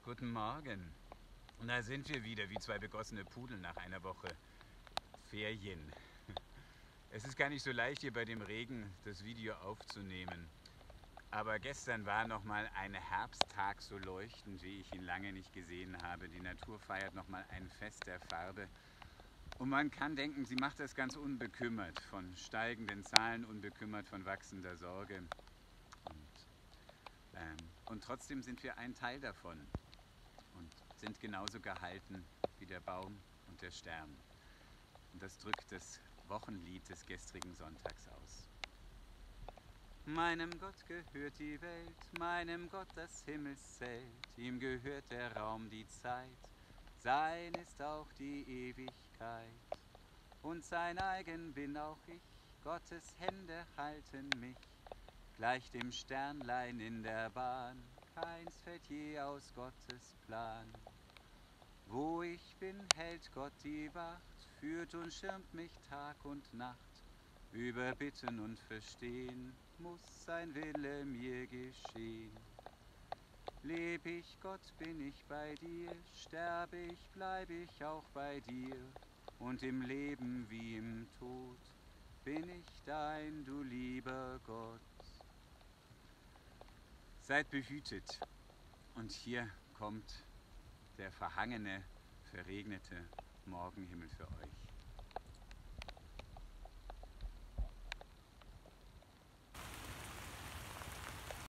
Guten Morgen. Und da sind wir wieder, wie zwei begossene Pudel nach einer Woche Ferien. Es ist gar nicht so leicht, hier bei dem Regen das Video aufzunehmen. Aber gestern war nochmal ein Herbsttag so leuchtend, wie ich ihn lange nicht gesehen habe. Die Natur feiert nochmal ein Fest der Farbe. Und man kann denken, sie macht das ganz unbekümmert von steigenden Zahlen, unbekümmert von wachsender Sorge. Und trotzdem sind wir ein Teil davon und sind genauso gehalten wie der Baum und der Stern. Und das drückt das Wochenlied des gestrigen Sonntags aus. Meinem Gott gehört die Welt, meinem Gott das Himmelszelt, ihm gehört der Raum, die Zeit, sein ist auch die Ewigkeit. Und sein eigen bin auch ich, Gottes Hände halten mich, gleich dem Sternlein in der Bahn, keins fällt je aus Gottes Plan. Wo ich bin, hält Gott die Wacht, führt und schirmt mich Tag und Nacht. Über Bitten und Verstehen muss sein Wille mir geschehen. Leb ich, Gott, bin ich bei dir, sterbe ich, bleib ich auch bei dir. Und im Leben wie im Tod bin ich dein, du lieber Gott. Seid behütet. Und hier kommt der verhangene, verregnete Morgenhimmel für euch.